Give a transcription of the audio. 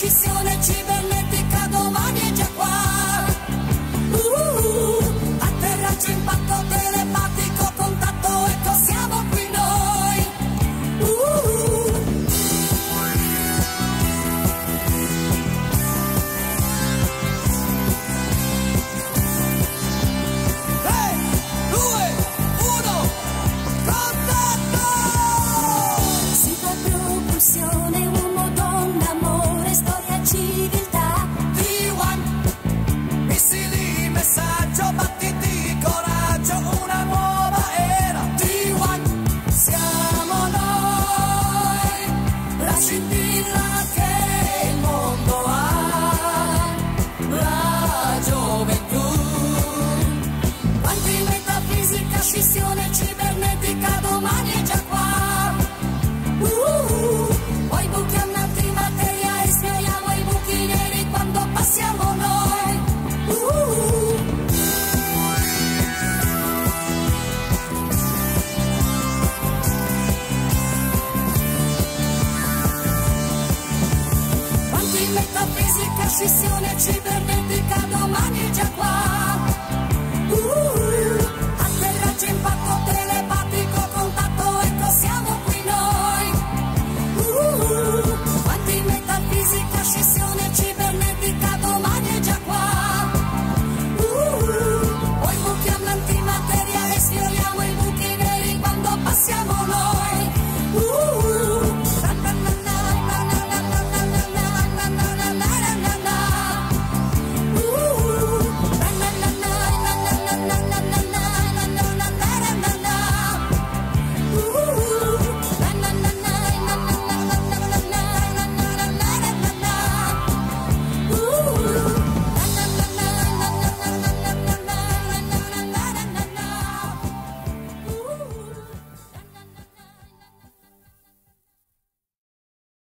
scissione cibernetica domani è già qua. Atterraggio, impatto telepatico, contatto, ecco siamo qui noi. Tre, due, uno, contatto! Sigla, propulsione, uomo, donna, amore, storia, civiltà. T1, missili, messaggio, battiti, coraggio, una nuova era. T1, siamo noi, la scintilla che il mondo ha, la gioventù. Quanti, metafisica, scissione cibernetica, domani è già qua. Poi buchi antimateria e schiariamo i buchi neri quando passiamo noi. Quanti, metafisica, scissione cibernetica, domani è già qua.